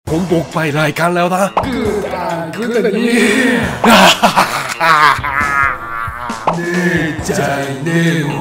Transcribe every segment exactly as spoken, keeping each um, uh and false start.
ผมบุกไปรายการแล้วนะคืออ่านคือแต่นี้เนใจเนโม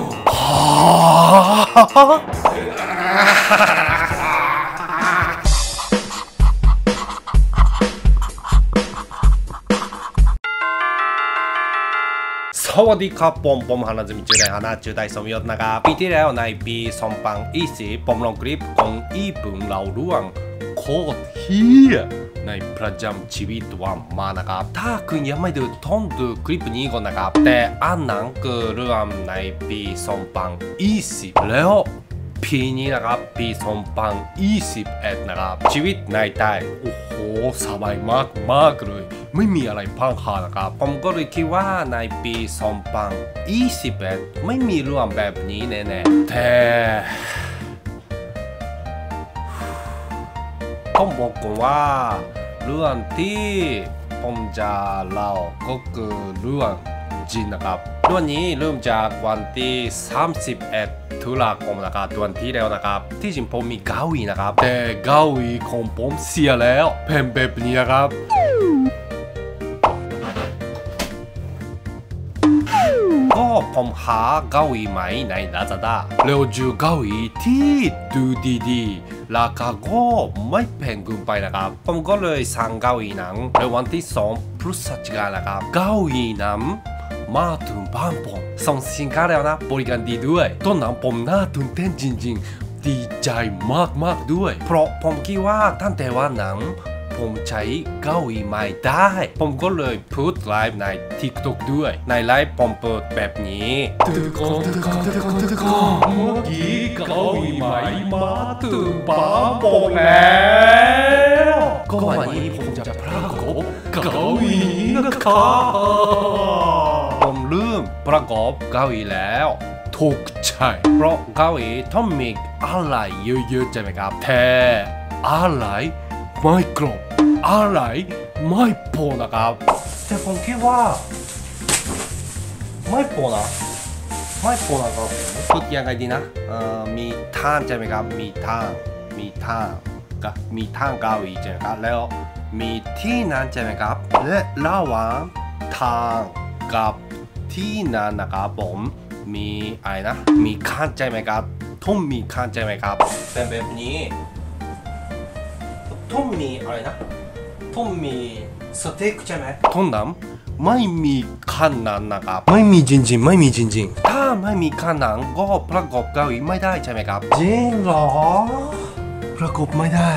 สวัสดีครับผมผมฮานาซึมิจูไดฮานาจูไดสมยศนะครับปีที่แล้วในปีสองพันยี่สิบผมลงคลิปของญี่ปุ่นเล่าเรื่องโคตรเฮียในประจำชีวิตวันมานะครับถ้าคุณยังไม่ดูต้องดูคลิปนี้ก่อนนะครับแต่อ่านหนังเกิดเรื่องในปีสองพันยี่สิบแล้วปีนี้นะครับปีสองพันยี่สิบเอ็ดนะครับชีวิตในไทยโอ้โหสบายมากมากเลยไม่มีอะไรพังหานะครับผมก็เลยคิดว่าในปีสองพันยี่สิบเอ็ดไม่มีเรื่องแบบนี้แน่ๆแต่ผมบอกก่อนว่าเรื่องที่ผมจะเล่าก็คือเรื่องจริงนะครับเรื่องนี้เริ่มจากวันที่สามสิบเอ็ดตุลาคมนะครับเดือนที่แล้วนะครับที่จริงผมมีเก้าอี้นะครับแต่เก้าอี้ของผมเสียแล้วเป็นแบบนี้นะครับก็ผมหาเก้าอี้ใหม่ใน Lazada แล้วเจอเก้าอี้ที่ดูดีๆราคาก็ไม่แพงเกินไปนะครับผมก็เลยสั่งเก้าอี้นั้นในวันที่สองพฤศจิกายนนะครับเก้าอี้นั้นมาถึงบ้านผมส่งสินค้าแล้วนะบริการดีด้วยตอนนั้นผมน่าตื่นเต้นจริงๆดีใจมากๆด้วยเพราะผมคิดว่าตั้งแต่วันนั้นผมใช้เก้าอี้ใหม่ได้ผมก็เลยพูดไลฟ์ใน ทิกต็อก ด้วยในไลฟ์ผมเปิดแบบนี้ทุกคนทุกคนทุกคนทุกคนเมื่อกี้เก้าอี้ใหม่มาถึงบ้านผมแล้วก็วันนี้ผมจะพระกบเก้าอี้นะครับผมลืมประกอบเก้าอี้แล้วถูกใจเพราะเก้าอี้ต้องมีอะไรเยอะๆใช่ไหมครับแต่อะไรไม่ครบอะไรไม่พอนะครับแต่ผมคิดว่าไม่พอนะไม่พอนะครับพูดยังไงดีนะเอ่อมีทางใช่ไหมครับมีทางมีทางกับมีทางเก้าอี้ใช่ไหมครับแล้วมีที่นั่งใช่ไหมครับและระหว่างทางกับที่นั่งนะครับผมมีอะไรนะมีคันใช่ไหมครับต้องมีคันใช่ไหมครับเป็นแบบนี้ต้องมีอะไรนะต้องมีสเต็กใช่ไหมตอนนั้นไม่มีคันนั้นนะครับไม่มีจริงๆไม่มีจริงๆถ้าไม่มีคันนั้นก็ประกอบเก้าอี้ไม่ได้ใช่ไหมครับจริงเหรอประกอบไม่ได้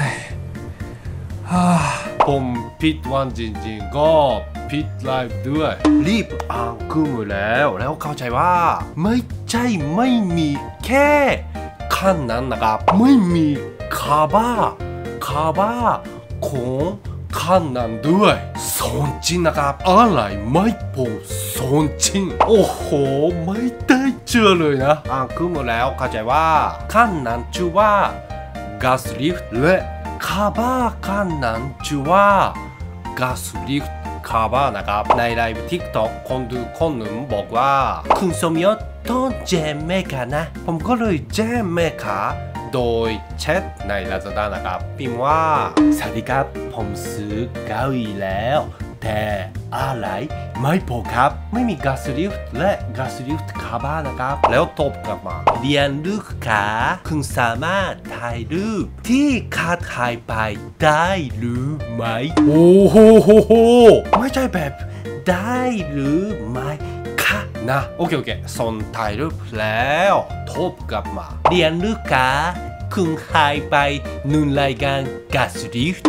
ผมผิดวันจริงๆก็ผิดไลฟ์ด้วยรีบอ่านขึ้นมาแล้วแล้วเข้าใจว่าไม่ใช่ไม่มีแค่คันนั้นนะครับไม่มีคาบ้าคาบ้าของคันนั้นด้วยสอนจริงนะครับอะไรไม่พอสอนจริงโอ้โหไม่ได้เจอเลยนะอ่านขึ้นมาแล้วเข้าใจว่าคันนั้นชื่อว่าガスリフトและคาบ้าคันนั้นชื่อว่าガスリフトคาบ้านะครับในไลฟ์ ทิกต็อก คนดูคนหนึ่งบอกว่าคุณสมยศต้องแจ้งแม่ค้านะผมก็เลยแจ้งแม่ค้าโดยแชทใน Lazada นะครับพิมพ์ว่าสวัสดีครับผมซื้อเก้าอี้แล้วแต่อะไรไม่พอครับไม่มีガスリフトและガスリフトคาบ้านะครับแล้วตอบกลับมาเรียนลูกค้าคุณสามารถถ่ายรูปที่ขาดหายไปได้หรือไม่โอ้โหไม่ใช่แบบได้หรือไม่ค่ะนะโอเคโอเคส่งถ่ายรูปแล้วตอบกลับมาเรียนลูกค้าคุณหายไปหนึ่งรายการガスリフト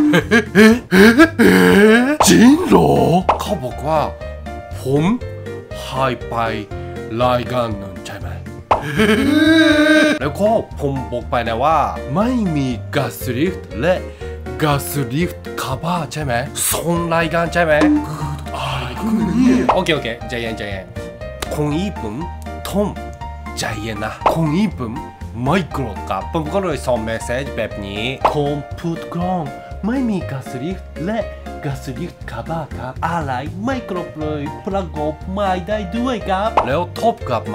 จริงเหรอเขาบอกว่าผมหายไปรายการหนึ่งใช่ไหมแล้วก็ผมบอกไปนะว่าไม่มีガスリフトและガスリフトคาบ้าใช่ไหมสองรายการใช่ไหมโอเคโอเคใจเย็นใจเย็นคนญี่ปุ่นต้องใจเย็นนะคนญี่ปุ่นไม่โกรธครับผมก็เลยส่งเมสเซจแบบนี้ผมพูดกลองไม่มีガスリフトและガスリフトคาบ้าครับอะไรไม่ครบเลยประกอบไม่ได้ด้วยครับแล้วทบกลับมา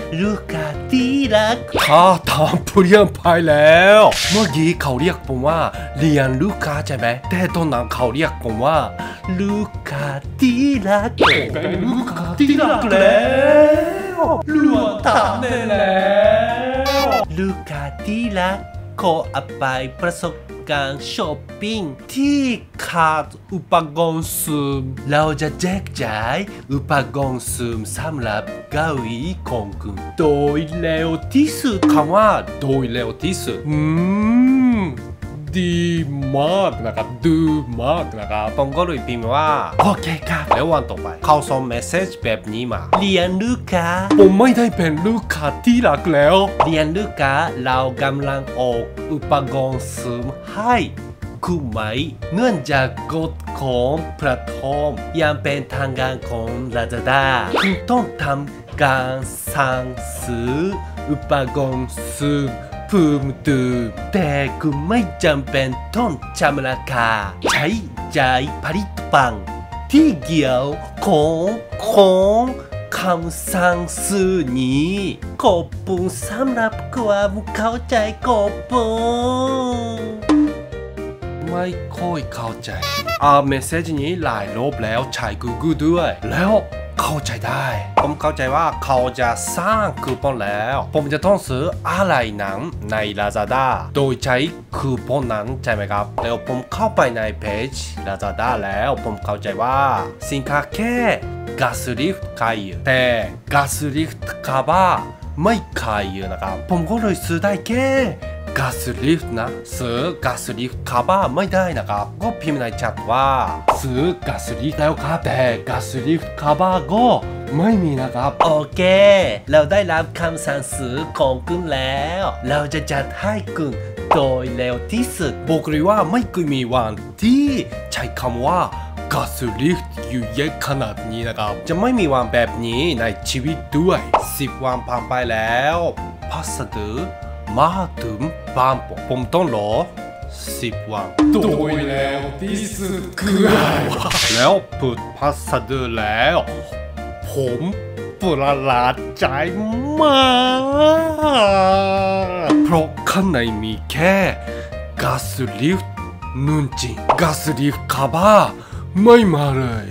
ลูกค้าที่รักข้าทำเปลี่ยนไปแล้วเมื่อกี้เขาเรียกผมว่าเรียนลูกค้าใช่ไหมแต่ตอนนั้นเขาเรียกผมว่าลูกค้าที่รักเป็นลูกค้าที่รักแล้วลวงตาแน่แล้วลูกค้าที่รักขออภัยประสบการณ์ช้อปปิ้งที่ขาดอุปกรณ์ซูมเราจะแจกจ่ายอุปกรณ์ซูมสำหรับเก้าอี้ของคุณโดยเร็วที่สุดคำว่าโดยเร็วที่สุดอืมดีมากนะครับดูมากนะครับผมก็เลยพิมพ์ว่าโอเคครับแล้ววันต่อไปเขาส่งเมสเซจแบบนี้มาเรียนลูกค้าผมไม่ได้เป็นลูกค้าที่รักแล้วเรียนลูกค้าเรากำลังออกอุปกรณ์ซูมให้คุณไหมเนื่องจากกฎของแพลตฟอร์มยังเป็นทางการของ Lazada คุณต้องทำการสั่งซื้ออุปกรณ์ซูมเพิ่มเติมแต่คุณไม่จำเป็นต้องชำระค่าใช้จ่ายผลิตภัณฑ์ที่เกี่ยวของของคำสั่งซื้อนี้ขอบคุณสำหรับความเข้าใจขอบคุณไม่ค่อยเข้าใจอ่านเมสเซจนี้หลายรอบแล้วใช้ Google ด้วยแล้วเข้าใจได้ผมเข้าใจว่าเขาจะสร้างคูปองแล้วผมจะต้องซื้ออะไรนั้นใน Lazada โดยใช้คูปองนั้นใช่ไหมครับแล้วผมเข้าไปในเพจ Lazada แล้วผมเข้าใจว่าสินค้าแค่ก๊าซลิฟต์ขายอยู่แต่ก๊าซลิฟต์カバーไม่ขายอยู่นะครับผมก็เลยซื้อได้แค่ก๊าซลิฟต์นะซื้อก๊าซลิฟต์カバーไม่ได้นะครับก็พิมพ์ในแชทว่าซื้อก๊าซลิฟต์แล้วครับแต่ก๊าซลิฟต์カバーก็ไม่มีนะครับโอเคเราได้รับคำสั่งซื้อของคุณแล้วเราจะจัดให้คุณโดยเร็วที่สุดบอกเลยว่าไม่เคยมีวันที่ใช้คำว่าก๊าซลิฟต์อยู่เยอะขนาดนี้นะครับจะไม่มีวันแบบนี้ในชีวิตด้วยสิบวันผ่านไปแล้วพัสดุมาถึงบ้านผมผมต้องรอสิบวันโดยแล้วที่สุดคืออะไรวะแล้วเปิดพัสดุแล้วผมประหลาดใจมากเพราะข้างในมีแค่ก๊าซลิฟต์นุ่นจริงก๊าซลิฟต์カバーไม่มาเลย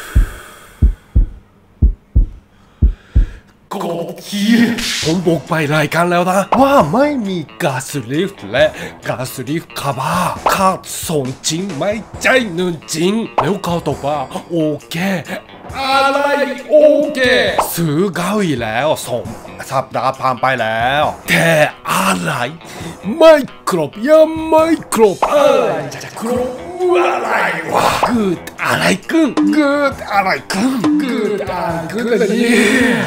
ก็คิดผมบอกไปรายการแล้วนะว่าไม่มีก๊าซลิฟต์และก๊าซลิฟต์カバーขาดส่งจริงไม่ใช่เงินจริงแล้วเขาตอบว่าโอเคอะไรโอเคซื้อเก้าอี้แล้วส่งสัปดาห์ผ่านไปแล้วแต่อะไรไม่ครบยังไม่ครบอะไรจะครบอะไรวะเกิดอะไรขึ้นเกิดอะไรขึ้นเกิดอะไรขึ้นเนี่ย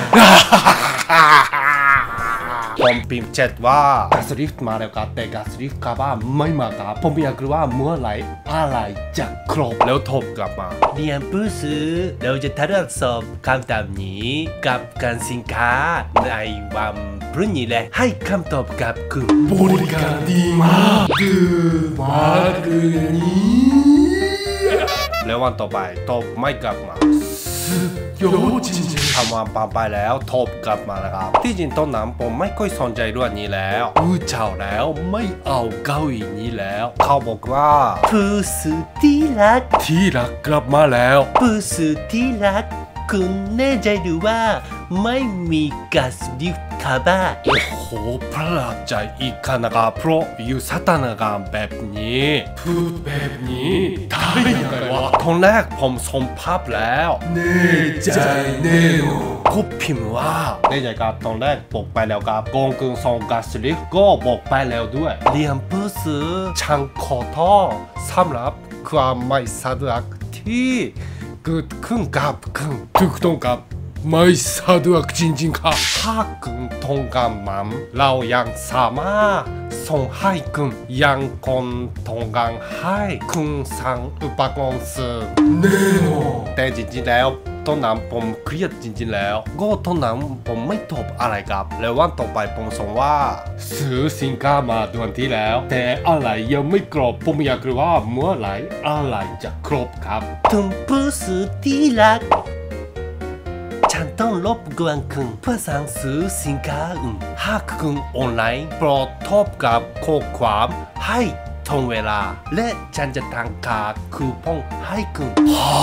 ผมพิมพ์แชทว่าก๊าซลิฟต์มาแล้วครับแต่ก๊าซลิฟต์カバーไม่มาครับผมอยากรู้ว่าเมื่อไหร่อะไรจะครบแล้วโทรกลับมาเรียนผู้ซื้อเราจะทดสอบคำตอบนี้กับการสินค้าในวันพรุ่งนี้และให้คำตอบกับคุณบริการดีมากดีมากเลยนี่แล้ววันต่อไปตอบไม่กลับมาโยจริงๆทำวันผ่านไปแล้วโทรกลับมานะครับที่จริงตอนนั้นผมไม่ค่อยสนใจเรื่องนี้แล้วอู้เจ้าแล้วไม่เอาเก้าอี้นี้แล้วเขาบอกว่าผู้ซื้อที่รักที่รักกลับมาแล้วผู้ซื้อที่รักคุณแน่ใจหรือว่าไม่มีก๊าซลิฟต์カバーโอ้โหประหลาดใจอีกค่ะนะครับเพราะอยู่สถานการณ์แบบนี้พูดแบบนี้ได้ยังไงวะตอนแรกผมส่งภาพแล้วแน่ใจแน่นอนก็พิมพ์ว่าแน่ใจครับตอนแรกบอกไปแล้วครับกองกึ่งส่งก๊าซลิฟต์ก็บอกไปแล้วด้วยเรียนผู้ซื้อช่างขอโทษสำหรับความไม่สะดวกที่เกิดขึ้นกับคุณถูกต้องครับไม่สะดวกจริงๆครับถ้าคุณต้องการมันเรายังสามารถส่งให้คุณยังคงต้องการให้คุณสั่งอุปกรณ์ซื้อแน่นอนแต่จริงๆแล้วตอนนั้นผมเครียดจริงๆแล้วก็ตอนนั้นผมไม่ตอบอะไรครับแล้ววันต่อไปผมส่งว่าซื้อสินค้ามาเดือนที่แล้วแต่อะไรยังไม่ครบผมอยากรู้ว่าเมื่อไหร่อะไรจะครบครับคุณผู้ซื้อที่รักฉันต้องรบกวนคุณเพื่อสั่งซื้อสินค้าอื่นหากคุณออนไลน์โปรดทบกับข้อความให้ตรงเวลาและฉันจะตั้งค่าคูปองให้คุณ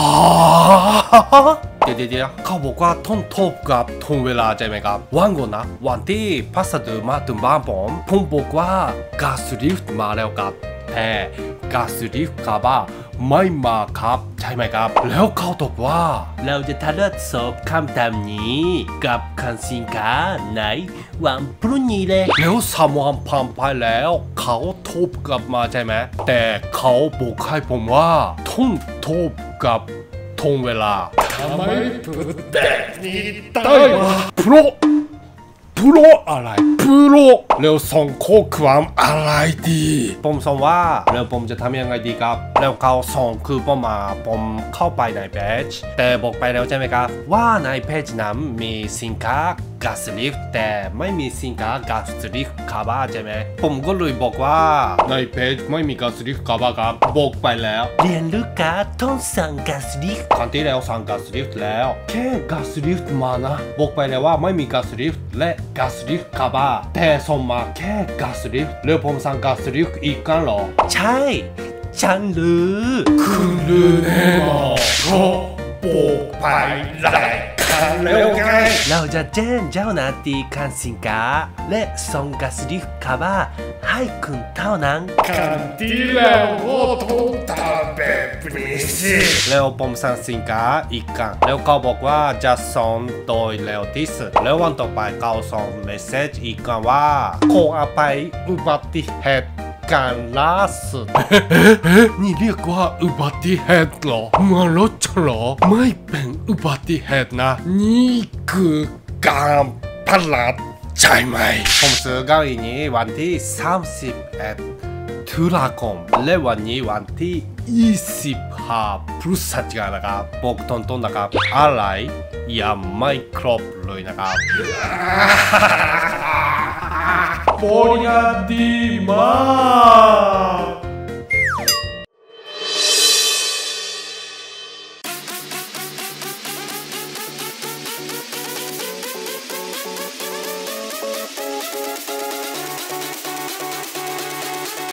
เดี๋ยวเดี๋ยวเขาบอกว่าต้องทบกับตรงเวลาใช่ไหมครับวันก่อนนะวันที่พัสดุมาถึงบ้านผมผมบอกว่าก๊าซลิฟต์มาแล้วครับแต่ก๊าซลิฟต์ครับไม่มาครับใช่ไหมครับแล้วเขาตอบว่าเราจะทดสอบคำถามนี้กับคันสินค้าในวันพรุ่งนี้เลยแล้วสามวันผ่านไปแล้วเขาทบกลับมาใช่ไหมแต่เขาบอกให้ผมว่าต้องทบกับตรงเวลาทำไมพูดแบบนี้ได้วะเพราะเพราะอะไรเพราะแล้วส่งข้อความอะไรดีผมส่งว่าแล้วผมจะทำยังไงดีครับแล้วเขาส่งคือผมมาผมเข้าไปในเพจแต่บอกไปแล้วใช่ไหมครับว่าในเพจนั้นมีสินค้าก๊าซลิฟต์แต่ไม่มีสินค้าก๊าซลิฟต์คาบาใช่ไหมผมก็เลยบอกว่าในเพจไม่มีก๊าซลิฟต์คาบาครับบอกไปแล้วเรียนลูกค้าต้องสั่งก๊าซลิฟต์ครั้งที่แล้วสั่งก๊าซลิฟต์แล้วแค่ก๊าซลิฟต์มานะบอกไปแล้วว่าไม่มีก๊าซลิฟต์และก๊าซลิฟต์คาบาแต่ส่งมาแค่ก๊าซลิฟต์แล้วผมสั่งก๊าซลิฟต์อีกครั้งหรอใช่ฉันรู้คุณรู้แน่นอนเพราะบอกไปแล้วแล้วไงเราจะแจ้งเจ้าหน้าที่คันสินค้าและส่งก๊าซลิฟต์คาบาให้คุณเท่านั้นครั้งที่แล้วก็ต้องทำแบบนี้สิแล้วผมสั่งสินค้าอีกครั้งแล้วเขาบอกว่าจะส่งโดยเร็วที่สุดแล้ววันต่อไปเขาส่งเมสเซจอีกครั้งว่าขออภัยอุบัติเหตุการล่าสุดนี่เรียกว่าอุบัติเหตุเหรอเมื่อรถชนเหรอไม่เป็นอุบัติเหตุนะนี่คือการพลาดใช่ไหมผมซื้อเก้าอี้นี้วันที่สามสิบเอ็ดตุลาคมและวันนี้วันที่ยี่สิบห้าพฤศจิกายนนะครับบอกตรงๆนะครับอะไรยังไม่ครบเลยนะครับโปรยดีมาก